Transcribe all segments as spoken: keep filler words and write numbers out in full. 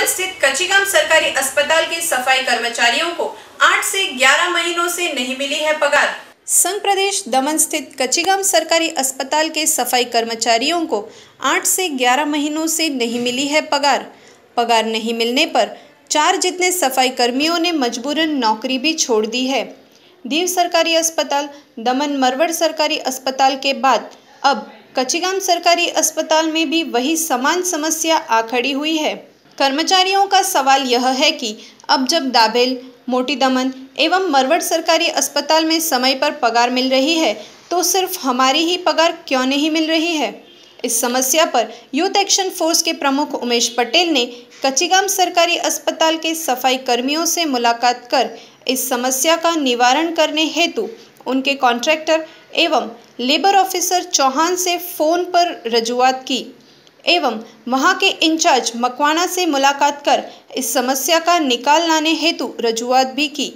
स्थित कचीगाम सरकारी अस्पताल के सफाई कर्मचारियों को आठ से ग्यारह महीनों से नहीं मिली है पगार। संघ प्रदेश दमन स्थित कचीगाम सरकारी अस्पताल के सफाई कर्मचारियों को आठ से ग्यारह महीनों से नहीं मिली है पगार। पगार नहीं मिलने पर चार जितने सफाई कर्मियों ने मजबूरन नौकरी भी छोड़ दी है। दीव सरकारी अस्पताल, दमन मरवड़ सरकारी अस्पताल के बाद अब कचीगाम सरकारी अस्पताल में भी वही समान समस्या आ खड़ी हुई है। कर्मचारियों का सवाल यह है कि अब जब दाभेल, मोटी दमन एवं मरवड़ सरकारी अस्पताल में समय पर पगार मिल रही है तो सिर्फ हमारी ही पगार क्यों नहीं मिल रही है। इस समस्या पर यूथ एक्शन फोर्स के प्रमुख उमेश पटेल ने कचीगाम सरकारी अस्पताल के सफाई कर्मियों से मुलाकात कर इस समस्या का निवारण करने हेतु उनके कॉन्ट्रैक्टर एवं लेबर ऑफिसर चौहान से फोन पर रजूआत की एवं वहां के इंचार्ज मकवाना से मुलाकात कर इस समस्या का निकाल लाने हेतु रजूआत भी की।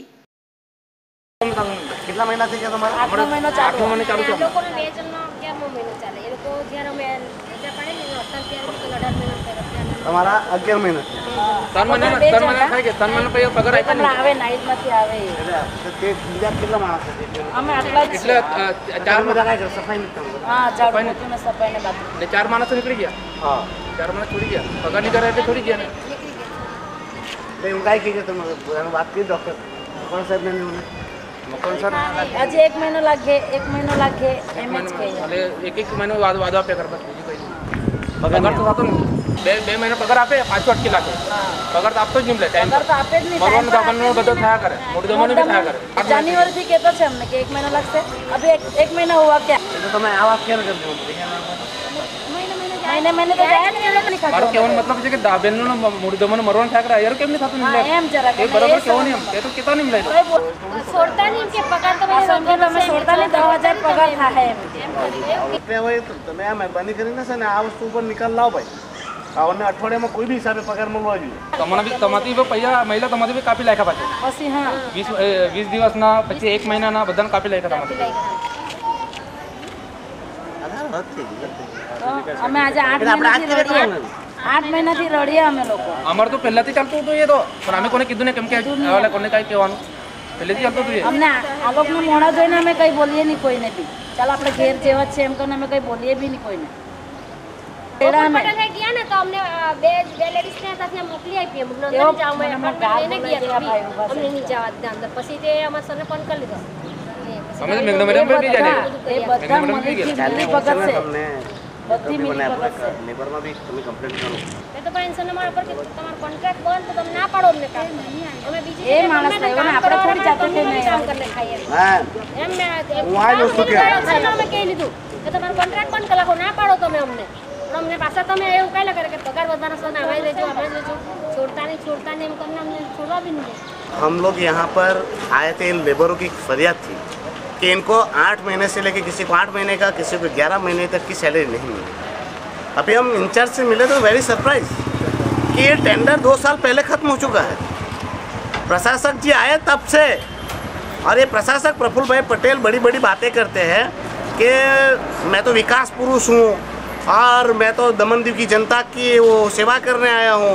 कितना महीना से क्या तुम्हारा? आठ महीना चालू आठ महीने चालू लोगों ने ले चलना क्या महीना चले ये को ग्यारह में ऐसा पड़े नहीं होता क्या को लड़ाई में करते हमारा ग्यारह महीना तन महीना तन महीना खाएगे तन महीना पे पगार आया नहीं आवे नाइट में आवे ते बिया कितना माणस आहे? हमें अगला इसलिए चार में काय कर सफाई में काम कर। हां झाड़ू पोछे में सफाई ने बात ने चार महीना से निकल गया। हां चार महीना छोड़ गया, पगार नहीं कर रहे थे छोड़ गया ना। ते उनका की के तुम बुलाने बात की डॉक्टर कौन साहब ने उन्होंने कौन सर आज एक महीना लग गए एक महीना लग गए एमएच के वाले एक एक महीने वाद वादा पे कर बस कोई पगार तो सातो बे बे महीने पगार आपे पांच वाट के लाके पगार तो आप तो जिमले टाइम पगार तो आपे नहीं मरवन दमन में बदल थाया करे मोटी दमन में थाया करे जनवरी से कहता छे हमने कि एक महीना लगते अभी एक एक महीना हुआ क्या तो मैं आवाज क्या कर दूं? महीने महीने तो जाया नहीं लिखा मारो केवन मतलब है कि दाबेल नो मोटी दमन मरवन थाया करे यार केम नहीं थातो हां एम जरा ये बराबर क्यों नहीं हम ये तो कितना नहीं मिले छोड़ता नहीं इनके पगार तो मैं समझ लो मैं छोड़ता नहीं दो हज़ार पगार था है पे भाई तो मैं मेहरबानी करी ना सर आ वस्तु पर निकाल लाओ भाई और अठवाडिया में कोई भी हिसाब से पगार मिलवा જોઈએ। તમને બી તમાતી બી પૈસા મહિલા તમાતી બી કાપી લાખ્યા પાછો પછી હા વીસ વીસ દિવસના પછી એક મહિનાના બધાને કાપી લાખ્યા તમાતી આધાર હદ થઈ ગઈ। અમે આજે આઠ મહિનાથી રડીએ આઠ મહિનાથી રડીએ અમે લોકો અમાર તો પહેલાથી ચાલતું હતું એ તો પણ અમે કોને કીધું ને કેમ કે આવાલે કોને કાઈ કહેવાનું પહેલેથી ચાલતું હતું એ અમને આ લોકોને મોણા જોઈને અમે કઈ બોલીએ નહીં કોઈને બી ચાલ આપણે ઘેર જેવા છે એમ કરીને અમે કઈ બોલીએ બી નહીં કોઈને પટેલ ને ગયા ને તો અમને બે બે લેડીઝ ને સાથે મોકલી આપી અમને અંદર જાવ મે અમને ગયા અમને નહીં જવા દીધા અંદર પછી તે અમાર સરને ફોન કરી લીધો અમે તો મેઘના મેડમ બી જાય એ બધા મને મિલી ભગત છે हमने બધી મિલી ભગત છે लेबर में भी तुम्हें कंप्लेंट करो એ તો પેન્શન ને મારા પર કે તમારો કોન્ટ્રાક્ટ બંધ તો તમે ના પાડો અમને કામ અમે બીજી એ માણસ લેવા ને આપણે થોડી જાતે છે નહીં કામ કરને ખાઈએ हां એમ મે હું આ વસ્તુ કે અમે કહી લીધું કે તમારો કોન્ટ્રાક્ટ બંધ કલાકો ના પાડો તમે અમને हमने पासा तो मैं એવું કાયલા કરે કે પગાર વધારા સોના આવાઈ લેજો આવાઈ લેજો છોડતા नहीं छोड़ता नहीं हम करना हमने छोड़ा भी नहीं। हम लोग यहाँ पर आए थे, इन लेबरों की फरियाद थी कि इनको आठ महीने से लेकर किसी को आठ महीने का किसी को ग्यारह महीने तक की सैलरी नहीं मिली। अभी हम इंचार्ज से मिले तो वेरी सरप्राइज कि ये टेंडर दो साल पहले ख़त्म हो चुका है। प्रशासक जी आए तब से और ये प्रशासक प्रफुल्ल भाई पटेल बड़ी बड़ी बातें करते हैं कि मैं तो विकास पुरुष हूँ और मैं तो दमन दीव की जनता की वो सेवा करने आया हूँ।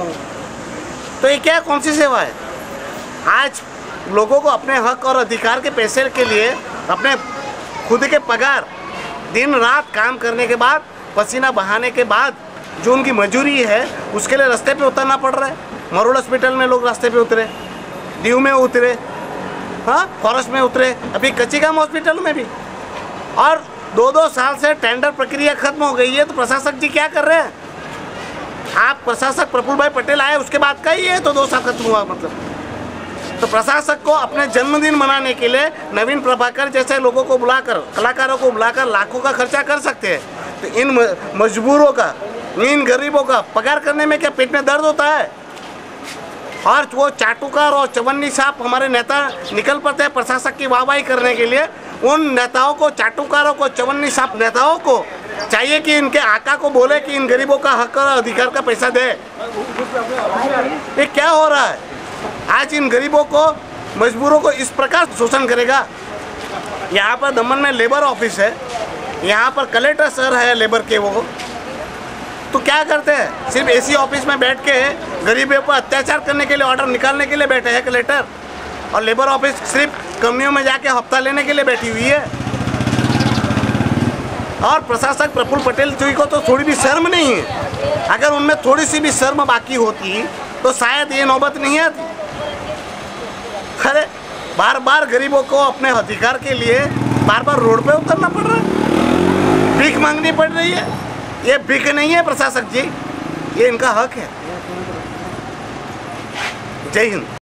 तो ये क्या कौन सी सेवा है? आज लोगों को अपने हक और अधिकार के पैसे के लिए अपने खुद के पगार दिन रात काम करने के बाद पसीना बहाने के बाद जो उनकी मजूरी है उसके लिए रास्ते पे उतरना पड़ रहा है। मरोड़ हॉस्पिटल में लोग रास्ते पे उतरे, दीव में उतरे, हाँ फॉरेस्ट में उतरे, अभी कचीगाम हॉस्पिटल में भी। और दो दो साल से टेंडर प्रक्रिया खत्म हो गई है तो प्रशासक जी क्या कर रहे हैं? आप प्रशासक प्रफुल्ल भाई पटेल आए उसके बाद का ही है तो दो साल खत्म हुआ मतलब। तो प्रशासक को अपने जन्मदिन मनाने के लिए नवीन प्रभाकर जैसे लोगों को बुलाकर, कलाकारों को बुलाकर लाखों का खर्चा कर सकते हैं। तो इन मजबूरों का, इन गरीबों का पगार करने में क्या पेट में दर्द होता है? और वो चाटुकार और चवन्नी साहब हमारे नेता निकल पड़ते हैं प्रशासक की वाहवाही करने के लिए। उन नेताओं को, चाटुकारों को, चवन्नी साहब नेताओं को चाहिए कि इनके आका को बोले कि इन गरीबों का हक और अधिकार का पैसा दे। ये क्या हो रहा है? आज इन गरीबों को, मजबूरों को इस प्रकार शोषण करेगा। यहाँ पर दमन में लेबर ऑफिस है, यहाँ पर कलेक्टर सर है लेबर के वो, तो तो क्या करते हैं? सिर्फ एसी ऑफिस में बैठ के गरीबों पर अत्याचार करने के लिए ऑर्डर निकालने के लिए बैठे हैं कलेक्टर, और लेबर ऑफिस सिर्फ कंपनियों में जाके हफ्ता लेने के लिए बैठी हुई है। और प्रशासक प्रफुल्ल पटेल जी को तो थोड़ी भी शर्म नहीं है। अगर उनमें थोड़ी सी भी शर्म बाकी होती तो शायद ये नौबत नहीं आती। अरे बार बार गरीबों को अपने अधिकार के लिए बार बार रोड पे उतरना पड़ रहा है, भीख मांगनी पड़ रही है। ये भीख नहीं है प्रशासक जी, ये इनका हक है। जय हिंद।